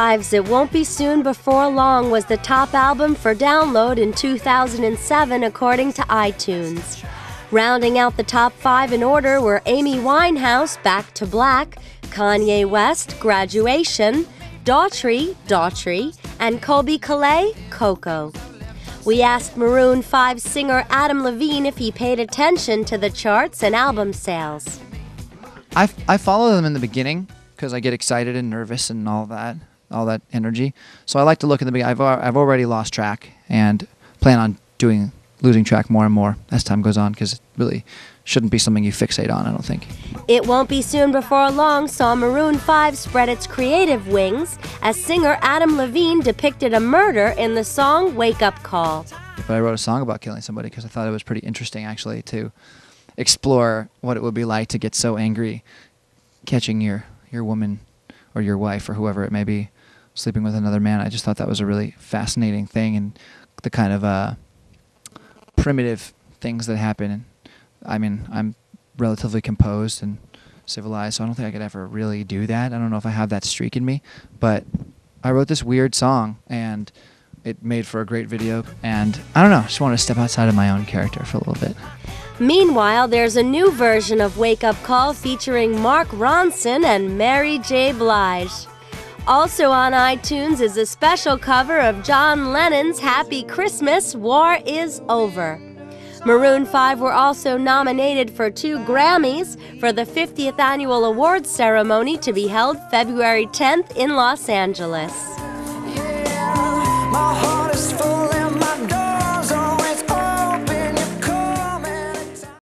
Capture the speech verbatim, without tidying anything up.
five's It Won't Be Soon Before Long was the top album for download in two thousand seven according to iTunes. Rounding out the top five in order were Amy Winehouse, Back to Black, Kanye West, Graduation, Daughtry, Daughtry, and Colbie Caillat, Coco. We asked Maroon five singer Adam Levine if he paid attention to the charts and album sales. I, I follow them in the beginning because I get excited and nervous and all that, all that energy. So I like to look at the beginning. I've, I've already lost track and plan on doing losing track more and more as time goes on because it really shouldn't be something you fixate on, I don't think. It Won't Be Soon Before Long saw Maroon five spread its creative wings as singer Adam Levine depicted a murder in the song Wake Up Call. But I wrote a song about killing somebody because I thought it was pretty interesting actually to explore what it would be like to get so angry catching your, your woman or your wife or whoever it may be sleeping with another man. I just thought that was a really fascinating thing and the kind of uh, primitive things that happen. I mean, I'm relatively composed and civilized, so I don't think I could ever really do that. I don't know if I have that streak in me, but I wrote this weird song and it made for a great video, and I don't know, I just want to step outside of my own character for a little bit. Meanwhile, there's a new version of Wake Up Call featuring Mark Ronson and Mary J. Blige. Also on iTunes is a special cover of John Lennon's Happy Christmas, War Is Over. Maroon five were also nominated for two Grammys for the fiftieth Annual Awards Ceremony to be held February tenth in Los Angeles. Yeah,